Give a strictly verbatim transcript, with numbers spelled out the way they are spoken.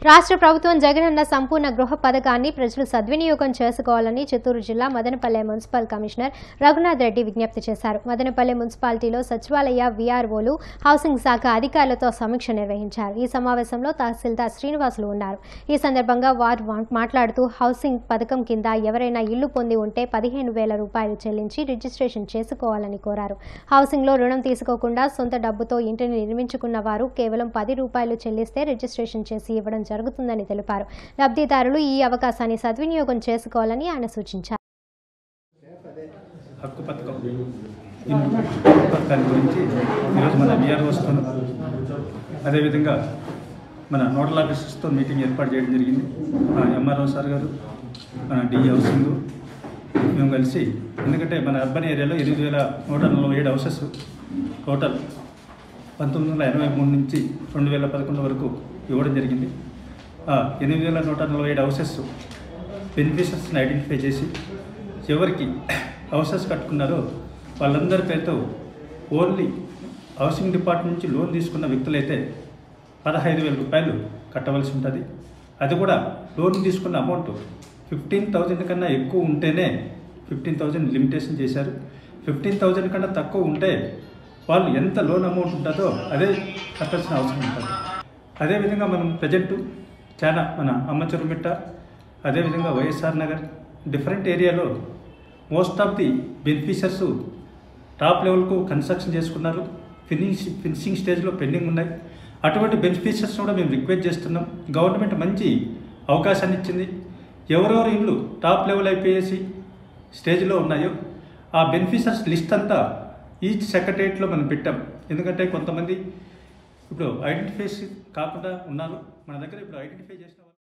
రాష్ట్ర ప్రభుత్వం జగనన్న సంపూర్ణ గృహ పథకాన్ని ప్రజలు సద్వినియోగం చేసుకోవాలని చిత్తూరు జిల్లా మదనపల్లె మున్సిపల్ కమిషనర్ రఘునాథ్ రెడ్డి విజ్ఞప్తి చేశారు. మదనపల్లె మున్సిపాలిటీలో సచివాలయ వీఆర్ఓలు హౌసింగ్ శాఖ అధికారులతో సమీక్ష నిర్వహించారు. ఈ సమావేశంలో తహసీల్దార్ శ్రీనివాసులు ఉన్నారు. ఈ సందర్భంగా వారు మాట్లాడుతూ హౌసింగ్ పథకం కింద ఎవరైనా ఇల్లు పొంది ఉంటే పదిహేను వేల రూపాయలు చెల్లించి రిజిస్ట్రేషన్ చేసుకోవాలని కోరారు. హౌసింగ్లో రుణం తీసుకోకుండా సొంత డబ్బుతో ఇంటిని నిర్మించుకున్న వారు కేవలం పది రూపాయలు చెల్లిస్తే రిజిస్ట్రేషన్ చేసి ఇవ్వడం జరుగుతుందని తెలిపారు. లబ్ధిదారులు ఈ అవకాశాన్ని సద్వినియోగం చేసుకోవాలని ఆయన సూచించారు. హక్కు పథకం పథకాన్ని గురించి ఈరోజు మన వీఆర్ఓస్తో అదేవిధంగా మన నోడల్ ఆఫీసర్స్తో మీటింగ్ ఏర్పాటు చేయడం జరిగింది. మన ఎంఆర్ఓ సార్ గారు, మన డి హౌసింగ్ మేము కలిసి, ఎందుకంటే మన అర్బన్ ఏరియాలో ఎనిమిది వేల నూట నలభై ఏడు హౌసెస్ టోటల్ పంతొమ్మిది వందల ఎనభై మూడు నుంచి రెండు వేల పదకొండు వరకు ఇవ్వడం జరిగింది. ఎనిమిది వేల నూట నలభై ఏడు హౌసెస్ బెనిఫిషరీస్ని ఐడెంటిఫై చేసి ఎవరికి హౌసెస్ కట్టుకున్నారో వాళ్ళందరి పేరుతో ఓన్లీ హౌసింగ్ డిపార్ట్మెంట్ నుంచి లోన్ తీసుకున్న వ్యక్తులైతే పదహైదు వేల రూపాయలు కట్టవలసి ఉంటుంది. అది కూడా లోన్ తీసుకున్న అమౌంట్ ఫిఫ్టీన్ థౌజండ్ కన్నా ఎక్కువ ఉంటేనే ఫిఫ్టీన్ థౌజండ్ లిమిటేషన్ చేశారు. ఫిఫ్టీన్ థౌజండ్ కన్నా తక్కువ ఉంటే వాళ్ళు ఎంత లోన్ అమౌంట్ ఉంటుందో అదే కట్టాల్సిన అవసరం ఉంటుంది. అదేవిధంగా మనం ప్రజెంట్ చాలా మన అమ్మచెరుమిట్ట, అదేవిధంగా వైఎస్ఆర్ నగర్ డిఫరెంట్ ఏరియాలో most of the beneficiaries top లెవెల్కు కన్స్ట్రక్షన్ చేసుకున్నారు. ఫినిష్ ఫినిషింగ్ స్టేజ్లో పెండింగ్ ఉన్నాయి. అటువంటి బెనిఫిషర్స్ కూడా మేము రిక్వెస్ట్ చేస్తున్నాం. గవర్నమెంట్ మంచి అవకాశాన్ని ఇచ్చింది. ఎవరెవరు ఇల్లు టాప్ లెవెల్ అయిపోయేసి స్టేజ్లో ఉన్నాయో ఆ బెనిఫిషర్స్ లిస్ట్ అంతా ఈచ్ సెక్రటరియట్లో మనం పెట్టాం. ఎందుకంటే కొంతమంది ఇప్పుడు ఐడెంటిఫై కాకుండా ఉన్నారు. మన దగ్గర ఇప్పుడు ఐడెంటిఫై చేసిన